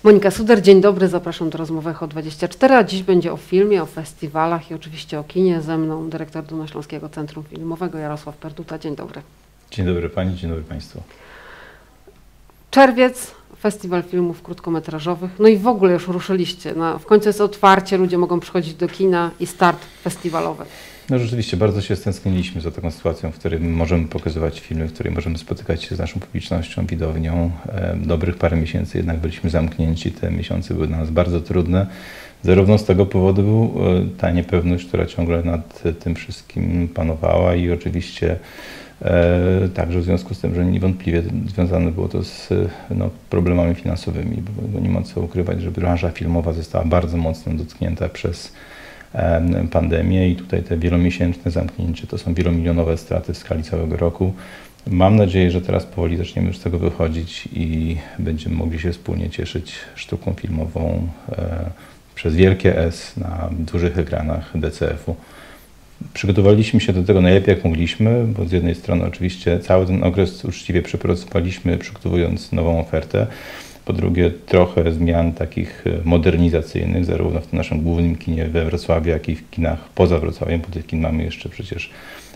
Monika Suder, dzień dobry, zapraszam do rozmowy Echo24, a dziś będzie o filmie, o festiwalach i oczywiście o kinie. Ze mną dyrektor Dolnośląskiego Centrum Filmowego Jarosław Perduta. Dzień dobry. Dzień dobry Pani, dzień dobry Państwu. Czerwiec, festiwal filmów krótkometrażowych, no i w ogóle już ruszyliście. W końcu jest otwarcie, ludzie mogą przychodzić do kina i start festiwalowy. No rzeczywiście bardzo się stęskniliśmy za taką sytuacją, w której możemy pokazywać filmy, w której możemy spotykać się z naszą publicznością, widownią. Dobrych parę miesięcy jednak byliśmy zamknięci, te miesiące były dla nas bardzo trudne. Zarówno z tego powodu ta niepewność, która ciągle nad tym wszystkim panowała i oczywiście także w związku z tym, że niewątpliwie związane było to z problemami finansowymi, bo nie ma co ukrywać, że branża filmowa została bardzo mocno dotknięta przez pandemię i tutaj te wielomiesięczne zamknięcie to są wielomilionowe straty w skali całego roku. Mam nadzieję, że teraz powoli zaczniemy już z tego wychodzić i będziemy mogli się wspólnie cieszyć sztuką filmową przez wielkie S na dużych ekranach DCF-u. Przygotowaliśmy się do tego najlepiej jak mogliśmy, bo z jednej strony oczywiście cały ten okres uczciwie przepracowaliśmy, przygotowując nową ofertę. Po drugie trochę zmian takich modernizacyjnych, zarówno w tym naszym głównym kinie we Wrocławiu, jak i w kinach poza Wrocławiem, bo tych kin mamy jeszcze przecież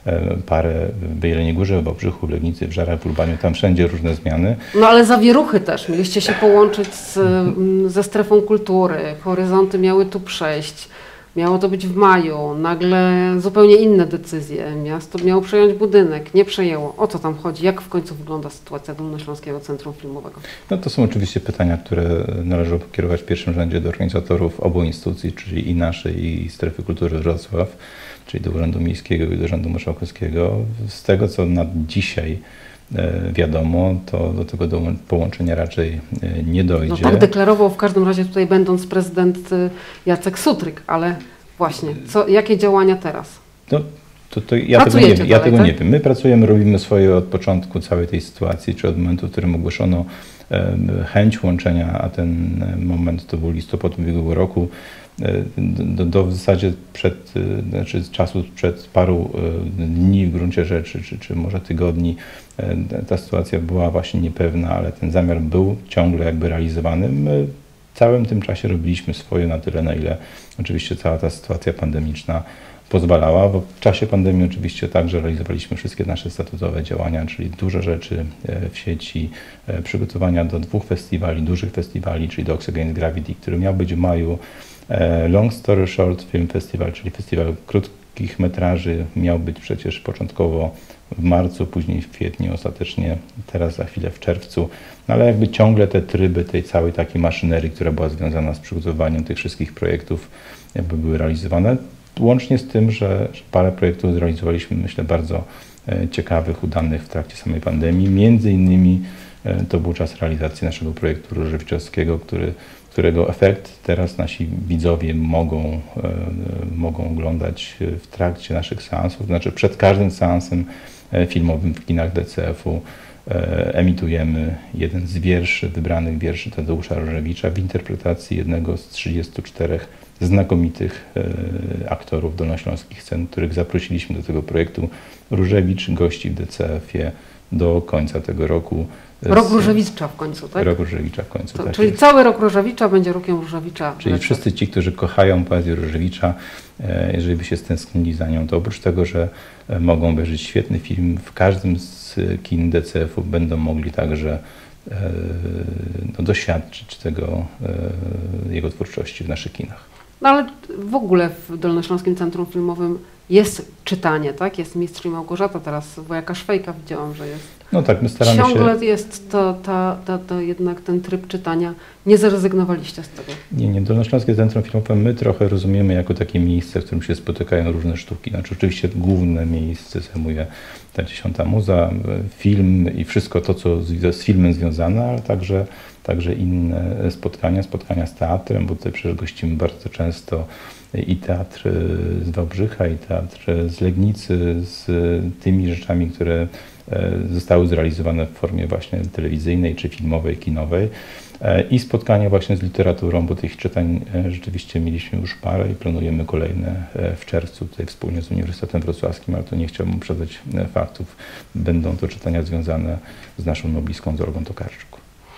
parę w Jeleniej Górze, w Wałbrzychu, w Legnicy, w Żarach, w Urbaniu, tam wszędzie różne zmiany. No ale zawieruchy też, mieliście się połączyć ze strefą kultury, horyzonty miały tu przejść. Miało to być w maju, nagle zupełnie inne decyzje. Miasto miało przejąć budynek, nie przejęło. O co tam chodzi? Jak w końcu wygląda sytuacja Dolnośląskiego Centrum Filmowego? No to są oczywiście pytania, które należy kierować w pierwszym rzędzie do organizatorów obu instytucji, czyli i naszej, i Strefy Kultury Wrocław, czyli do Urzędu Miejskiego i do Urzędu Marszałkowskiego. Z tego, co na dzisiaj wiadomo, to do tego połączenia raczej nie dojdzie. No tak deklarował w każdym razie tutaj będąc prezydent Jacek Sutryk, ale właśnie, jakie działania teraz? No, ja tego nie wiem. My pracujemy, robimy swoje od początku całej tej sytuacji, czy od momentu, w którym ogłoszono chęć łączenia, a ten moment to był listopad ubiegłego roku, w zasadzie czasu przed paru dni w gruncie rzeczy, czy może tygodni, ta sytuacja była właśnie niepewna, ale ten zamiar był ciągle jakby realizowany. My w całym tym czasie robiliśmy swoje na tyle, na ile oczywiście cała ta sytuacja pandemiczna pozwalała. W czasie pandemii oczywiście także realizowaliśmy wszystkie nasze statutowe działania, czyli duże rzeczy w sieci, przygotowania do 2 festiwali, dużych festiwali, czyli Dogs Against Gravity, który miał być w maju, Long Story Short Film Festival, czyli festiwal krótkich metraży, miał być przecież początkowo w marcu, później w kwietniu, ostatecznie teraz za chwilę w czerwcu, no ale jakby ciągle te tryby tej całej takiej maszynerii, która była związana z przygotowaniem tych wszystkich projektów, jakby były realizowane. Łącznie z tym, że parę projektów zrealizowaliśmy, myślę, bardzo ciekawych, udanych w trakcie samej pandemii. Między innymi to był czas realizacji naszego projektu Różewiczowskiego, którego efekt teraz nasi widzowie mogą oglądać w trakcie naszych seansów, to znaczy przed każdym seansem filmowym w kinach DCF-u emitujemy jeden z wybranych wierszy Tadeusza Różewicza w interpretacji jednego z 34 znakomitych aktorów dolnośląskich scen, których zaprosiliśmy do tego projektu. Różewicz gości w DCF-ie do końca tego roku. Rok Różewicza w końcu, tak? Rok Różewicza w końcu, tak. Czyli cały rok Różewicza będzie rokiem Różewicza. Czyli wszyscy ci, którzy kochają poezję Różewicza, jeżeli by się stęsknili za nią, to oprócz tego, że mogą obejrzeć świetny film, w każdym z kin DCF-u będą mogli także doświadczyć jego twórczości w naszych kinach. No ale w ogóle w Dolnośląskim Centrum Filmowym jest czytanie, tak? Jest Mistrz i Małgorzata, teraz Wojaka Szwejka widziałam, że jest. No tak, my staramy się... Ciągle jest to jednak ten tryb czytania. Nie zrezygnowaliście z tego? Nie. Dolnośląskie Centrum Filmowe my trochę rozumiemy jako takie miejsce, w którym się spotykają różne sztuki. Znaczy oczywiście główne miejsce zajmuje ta 10. Muza, film i wszystko to, co z filmem związane, ale także inne spotkania z teatrem, bo tutaj przecież gościmy bardzo często i teatr z Wałbrzycha, i teatr z Legnicy, z tymi rzeczami, które zostały zrealizowane w formie właśnie telewizyjnej, czy filmowej, kinowej. I spotkania właśnie z literaturą, bo tych czytań rzeczywiście mieliśmy już parę i planujemy kolejne w czerwcu tutaj wspólnie z Uniwersytetem Wrocławskim, ale to nie chciałbym uprzedzać faktów. Będą to czytania związane z naszą noblistką, z Olgą Tokarczuk.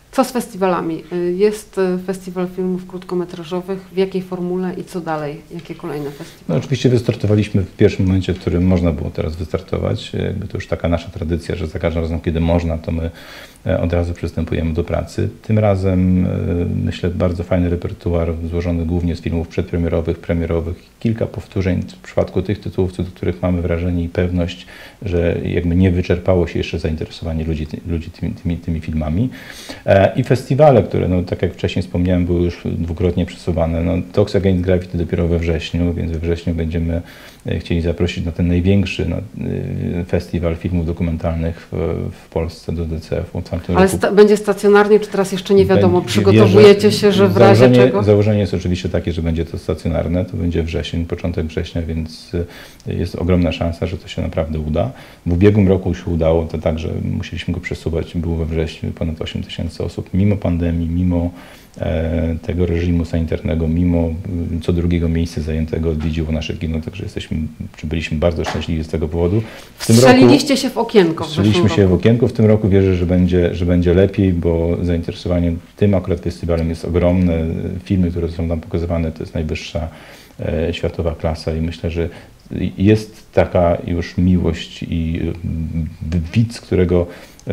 Co z festiwalami? Jest festiwal filmów krótkometrażowych. W jakiej formule i co dalej? Jakie kolejne festiwale? No, oczywiście wystartowaliśmy w pierwszym momencie, w którym można było teraz wystartować. Jakby to już taka nasza tradycja, że za każdym razem, kiedy można, to my od razu przystępujemy do pracy. Tym razem myślę bardzo fajny repertuar złożony głównie z filmów przedpremierowych, premierowych. Kilka powtórzeń w przypadku tych tytułów, co do których mamy wrażenie i pewność, że jakby nie wyczerpało się jeszcze zainteresowanie ludzi tymi filmami. I festiwale, które, no, tak jak wcześniej wspomniałem, były już dwukrotnie przesuwane. No, Talks Against Graffiti dopiero we wrześniu, więc we wrześniu będziemy chcieli zaprosić na ten największy festiwal filmów dokumentalnych w Polsce do DCF-u. Ale będzie stacjonarnie, czy teraz jeszcze nie wiadomo? Przygotowujecie się, że w razie czego? Założenie jest oczywiście takie, że będzie to stacjonarne, to będzie wrzesień, początek września, więc jest ogromna szansa, że to się naprawdę uda. W ubiegłym roku się udało, to tak, że musieliśmy go przesuwać, było we wrześniu ponad 8 000 osób, mimo pandemii, mimo tego reżimu sanitarnego, mimo co drugiego miejsca zajętego odwiedziło nasze kino, także byliśmy bardzo szczęśliwi z tego powodu. Strzeliliście się w okienko. Strzeliliśmy się w okienko. W tym roku wierzę, że będzie lepiej, bo zainteresowanie tym akurat festiwalem jest ogromne. Filmy, które są tam pokazywane, to jest najwyższa światowa klasa i myślę, że jest taka już miłość i widz, którego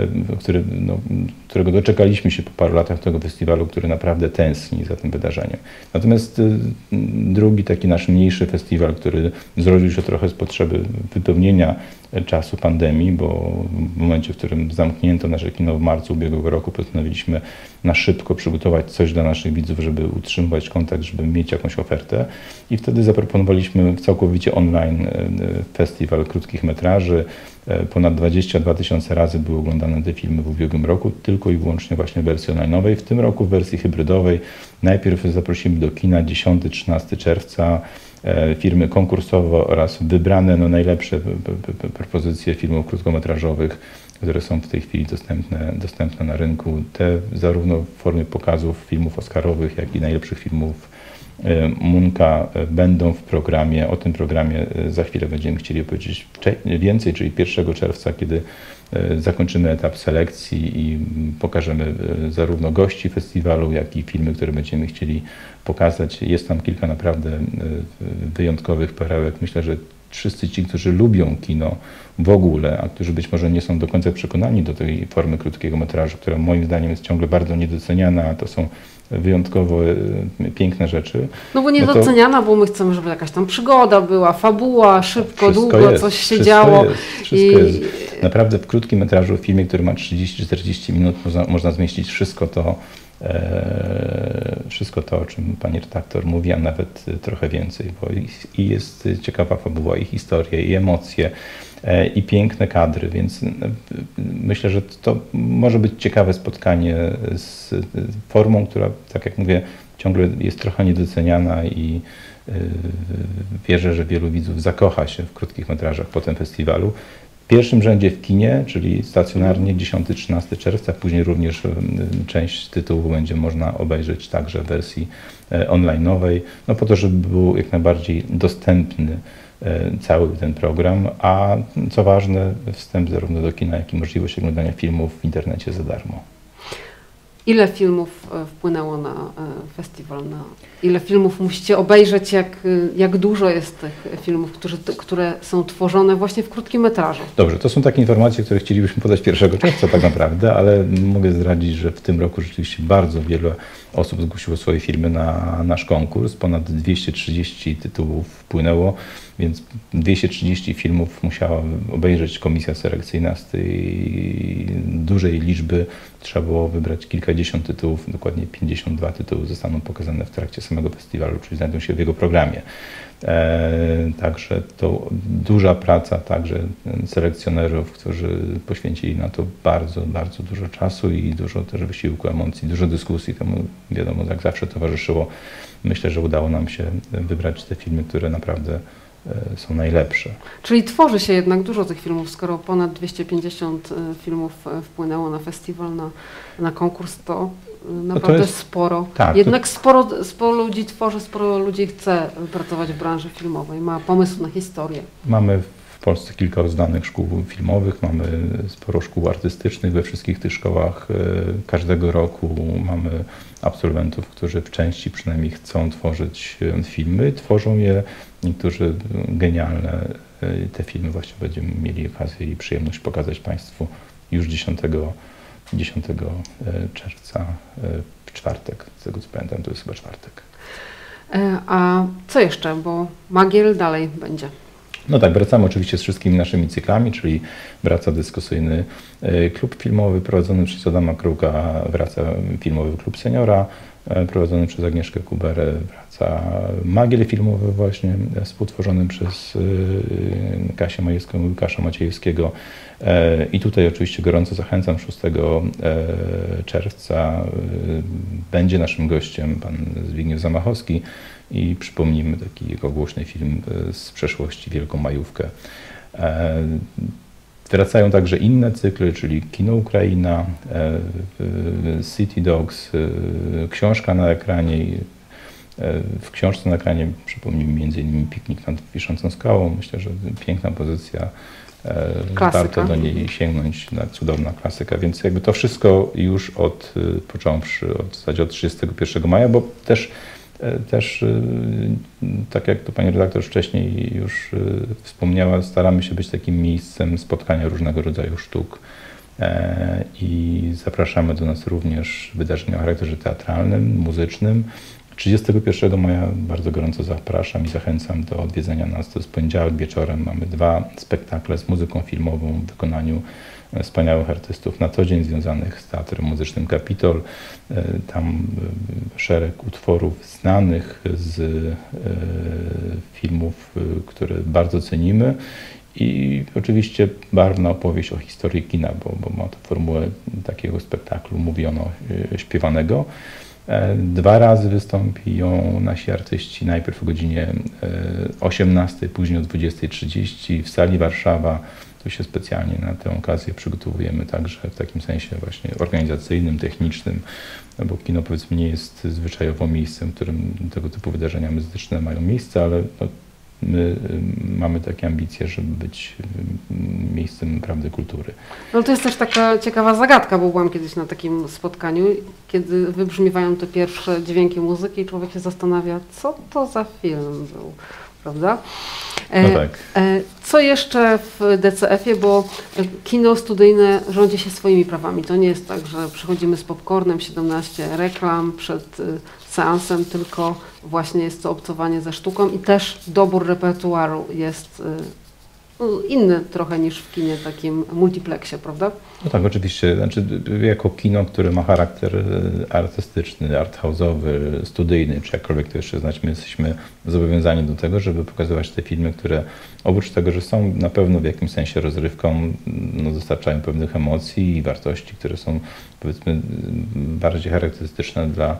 doczekaliśmy się po paru latach tego festiwalu, który naprawdę tęskni za tym wydarzeniem. Natomiast drugi taki nasz mniejszy festiwal, który zrodził się trochę z potrzeby wypełnienia czasu pandemii, bo w momencie, w którym zamknięto nasze kino w marcu ubiegłego roku, postanowiliśmy na szybko przygotować coś dla naszych widzów, żeby utrzymywać kontakt, żeby mieć jakąś ofertę i wtedy zaproponowaliśmy całkowicie online festiwal krótkich metraży. Ponad 22 000 razy były oglądane te filmy w ubiegłym roku, tylko i wyłącznie właśnie w wersji online'owej. W tym roku w wersji hybrydowej najpierw zaprosimy do kina 10-13 czerwca firmy konkursowe oraz wybrane najlepsze propozycje filmów krótkometrażowych, które są w tej chwili dostępne na rynku. Te zarówno w formie pokazów filmów oscarowych, jak i najlepszych filmów Munka będą w programie. O tym programie za chwilę będziemy chcieli opowiedzieć więcej, czyli 1 czerwca, kiedy zakończymy etap selekcji i pokażemy zarówno gości festiwalu, jak i filmy, które będziemy chcieli pokazać. Jest tam kilka naprawdę wyjątkowych perełek. Myślę, że wszyscy ci, którzy lubią kino w ogóle, a którzy być może nie są do końca przekonani do tej formy krótkiego metrażu, która moim zdaniem jest ciągle bardzo niedoceniana, a to są wyjątkowo piękne rzeczy. No bo niedoceniana, bo my chcemy, żeby jakaś tam przygoda była, fabuła, szybko, długo, coś się działo. Wszystko jest. Naprawdę w krótkim metrażu, w filmie, który ma 30-40 minut, można zmieścić wszystko to, o czym pani redaktor mówi, a nawet trochę więcej, bo i jest ciekawa fabuła, i historie, i emocje, i piękne kadry, więc myślę, że to może być ciekawe spotkanie z formą, która, tak jak mówię, ciągle jest trochę niedoceniana i wierzę, że wielu widzów zakocha się w krótkich metrażach po tym festiwalu. W pierwszym rzędzie w kinie, czyli stacjonarnie 10-13 czerwca, później również część tytułów będzie można obejrzeć także w wersji online'owej, no po to, żeby był jak najbardziej dostępny cały ten program, a co ważne, wstęp zarówno do kina, jak i możliwość oglądania filmów w internecie za darmo. Ile filmów wpłynęło na festiwal? Ile filmów musicie obejrzeć? Jak dużo jest tych filmów, które są tworzone właśnie w krótkim metrażu? Dobrze, to są takie informacje, które chcielibyśmy podać 1 czerwca tak naprawdę, ale mogę zdradzić, że w tym roku rzeczywiście bardzo wiele osób zgłosiło swoje filmy na nasz konkurs. Ponad 230 tytułów wpłynęło, więc 230 filmów musiała obejrzeć komisja selekcyjna. Z tej dużej liczby trzeba było wybrać kilkadziesiąt tytułów, dokładnie 52 tytuły zostaną pokazane w trakcie samego festiwalu, czyli znajdą się w jego programie. Także to duża praca także selekcjonerów, którzy poświęcili na to bardzo, bardzo dużo czasu i dużo też wysiłku, emocji, dużo dyskusji. Temu wiadomo, jak zawsze towarzyszyło. Myślę, że udało nam się wybrać te filmy, które naprawdę są najlepsze. Czyli tworzy się jednak dużo tych filmów, skoro ponad 250 filmów wpłynęło na festiwal, na konkurs, to naprawdę jest sporo. Tak, jednak sporo ludzi tworzy, sporo ludzi chce pracować w branży filmowej, ma pomysł na historię. Mamy w Polsce kilka uznanych szkół filmowych, mamy sporo szkół artystycznych, we wszystkich tych szkołach każdego roku mamy absolwentów, którzy w części przynajmniej chcą tworzyć filmy, tworzą je, niektórzy genialne. Te filmy właśnie będziemy mieli okazję i przyjemność pokazać Państwu już 10 czerwca, w czwartek, z tego co pamiętam, to jest chyba czwartek. A co jeszcze, bo Magiel dalej będzie? No tak, wracamy oczywiście z wszystkimi naszymi cyklami, czyli wraca dyskusyjny klub filmowy prowadzony przez Adama Kruka, wraca filmowy klub seniora prowadzony przez Agnieszkę Kuberę, wraca Magiel filmowy właśnie współtworzony przez Kasię Majewską i Łukasza Maciejewskiego. I tutaj oczywiście gorąco zachęcam, 6 czerwca będzie naszym gościem pan Zbigniew Zamachowski i przypomnimy taki jego głośny film z przeszłości, Wielką Majówkę. Wracają także inne cykle, czyli Kino Ukraina, City Dogs, książka na ekranie. W książce na ekranie przypomnijmy m.in. Piknik nad Wiszącą Skałą. Myślę, że piękna pozycja. Klasyka. Warto do niej sięgnąć, cudowna klasyka, więc jakby to wszystko już począwszy w zasadzie od 31 maja, bo też tak jak to pani redaktor wcześniej już wspomniała, staramy się być takim miejscem spotkania różnego rodzaju sztuk i zapraszamy do nas również wydarzenia o charakterze teatralnym, muzycznym. 31 maja bardzo gorąco zapraszam i zachęcam do odwiedzenia nas. To jest poniedziałek wieczorem. Mamy 2 spektakle z muzyką filmową w wykonaniu wspaniałych artystów na co dzień związanych z Teatrem Muzycznym Kapitol. Tam szereg utworów znanych z filmów, które bardzo cenimy. I oczywiście barwna opowieść o historii kina, bo ma to formułę takiego spektaklu mówiono śpiewanego. 2 razy wystąpią nasi artyści, najpierw o godzinie 18, później o 20:30 w sali Warszawa. Tu się specjalnie na tę okazję przygotowujemy także w takim sensie właśnie organizacyjnym, technicznym, bo kino powiedzmy nie jest zwyczajowo miejscem, w którym tego typu wydarzenia muzyczne mają miejsce, ale my mamy takie ambicje, żeby być miejscem prawdy kultury. No to jest też taka ciekawa zagadka, bo byłam kiedyś na takim spotkaniu, kiedy wybrzmiewają te pierwsze dźwięki muzyki i człowiek się zastanawia, co to za film był, prawda? No tak. Co jeszcze w DCF-ie, bo kino studyjne rządzi się swoimi prawami. To nie jest tak, że przychodzimy z popcornem, 17 reklam przed seansem, tylko właśnie jest to obcowanie ze sztuką i też dobór repertuaru jest inny trochę niż w kinie takim multiplexie, prawda? No tak, oczywiście. Znaczy, jako kino, które ma charakter artystyczny, arthouse'owy, studyjny, czy jakkolwiek to jeszcze znać, my jesteśmy zobowiązani do tego, żeby pokazywać te filmy, które oprócz tego, że są na pewno w jakimś sensie rozrywką, no, dostarczają pewnych emocji i wartości, które są powiedzmy bardziej charakterystyczne dla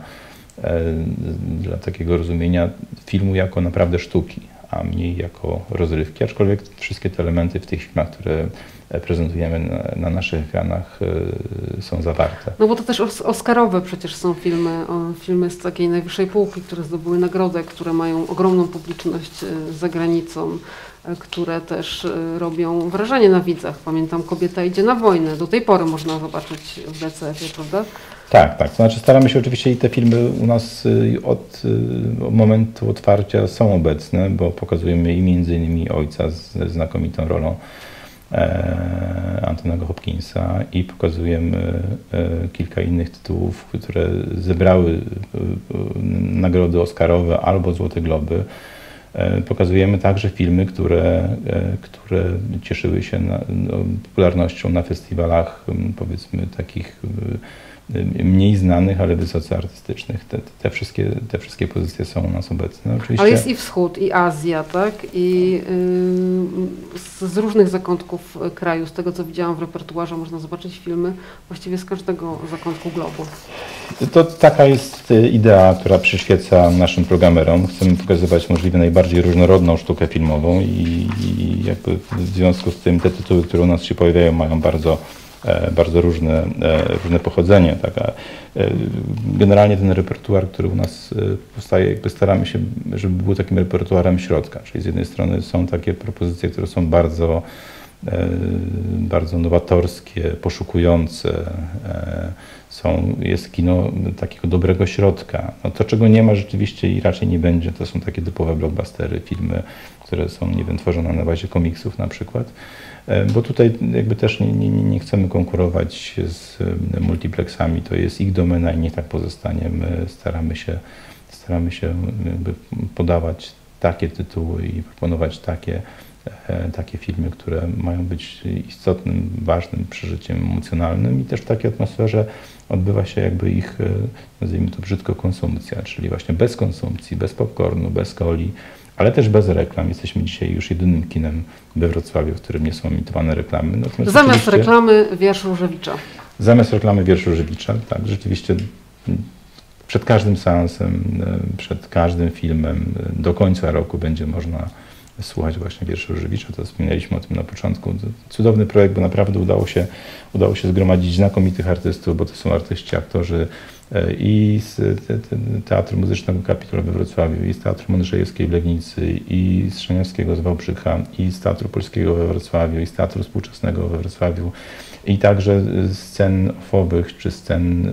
takiego rozumienia filmu jako naprawdę sztuki, a mniej jako rozrywki, aczkolwiek wszystkie te elementy w tych filmach, które prezentujemy na naszych ekranach, są zawarte. No bo to też oscarowe przecież są filmy z takiej najwyższej półki, które zdobyły nagrodę, które mają ogromną publiczność za granicą, które też robią wrażenie na widzach. Pamiętam Kobieta idzie na wojnę. Do tej pory można zobaczyć w DCF-ie, prawda? Tak. To znaczy staramy się oczywiście i te filmy u nas od momentu otwarcia są obecne, bo pokazujemy i między innymi Ojca ze znakomitą rolą Antonego Hopkinsa i pokazujemy kilka innych tytułów, które zebrały nagrody oscarowe albo Złote Globy. Pokazujemy także filmy, które cieszyły się popularnością na festiwalach, powiedzmy takich mniej znanych, ale wysoce artystycznych. Te wszystkie pozycje są u nas obecne. Oczywiście. Ale jest i Wschód, i Azja, tak? I z różnych zakątków kraju, z tego co widziałam w repertuarze, można zobaczyć filmy właściwie z każdego zakątku globu. To taka jest idea, która przyświeca naszym programerom. Chcemy pokazywać możliwie najbardziej różnorodną sztukę filmową i jakby w związku z tym te tytuły, które u nas się pojawiają, mają bardzo bardzo różne pochodzenie. Tak? Generalnie ten repertuar, który u nas powstaje, jakby staramy się, żeby był takim repertuarem środka, czyli z jednej strony są takie propozycje, które są bardzo nowatorskie, poszukujące, jest kino takiego dobrego środka. No to, czego nie ma rzeczywiście i raczej nie będzie, to są takie typowe blockbustery, filmy, które są, nie wiem, tworzone na bazie komiksów na przykład, bo tutaj jakby też nie chcemy konkurować z multiplexami, to jest ich domena i niech tak pozostanie. My staramy się jakby podawać takie tytuły i proponować takie filmy, które mają być istotnym, ważnym przeżyciem emocjonalnym i też w takiej atmosferze odbywa się jakby ich, nazwijmy to brzydko, konsumpcja, czyli właśnie bez konsumpcji, bez popcornu, bez coli, ale też bez reklam. Jesteśmy dzisiaj już jedynym kinem we Wrocławiu, w którym nie są emitowane reklamy. Natomiast zamiast reklamy wiersz Różewicza. Zamiast reklamy wiersz Różewicza, tak, rzeczywiście przed każdym seansem, przed każdym filmem do końca roku będzie można słuchać właśnie wierszy Różewicza. To wspomnieliśmy o tym na początku. Cudowny projekt, bo naprawdę udało się zgromadzić znakomitych artystów, bo to są artyści, aktorzy i z Teatru Muzycznego Kapitol we Wrocławiu, i z Teatru Mądrzejewskiej w Legnicy, i z Szaniawskiego z Wałbrzycha, i z Teatru Polskiego we Wrocławiu, i z Teatru Współczesnego we Wrocławiu, i także scen ofowych, czy scen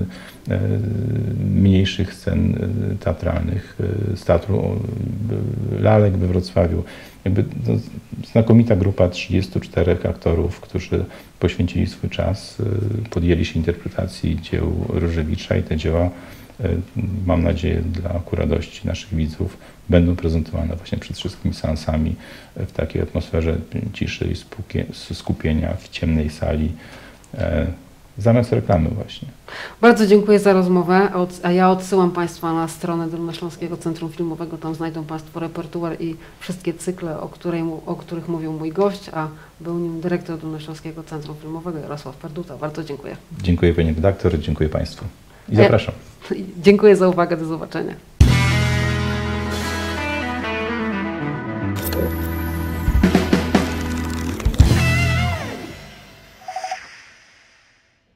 mniejszych scen teatralnych, z Teatru Lalek we Wrocławiu. Jakby znakomita grupa 34 aktorów, którzy poświęcili swój czas, podjęli się interpretacji dzieł Różewicza i te dzieła, mam nadzieję, ku radości naszych widzów, będą prezentowane właśnie przed wszystkimi seansami w takiej atmosferze ciszy i skupienia w ciemnej sali, zamiast reklamy właśnie. Bardzo dziękuję za rozmowę, a ja odsyłam Państwa na stronę Dolnośląskiego Centrum Filmowego. Tam znajdą Państwo repertuar i wszystkie cykle, o których mówił mój gość, a był nim dyrektor Dolnośląskiego Centrum Filmowego Jarosław Perduta. Bardzo dziękuję. Dziękuję Pani redaktor, dziękuję Państwu i zapraszam. Dziękuję za uwagę, do zobaczenia.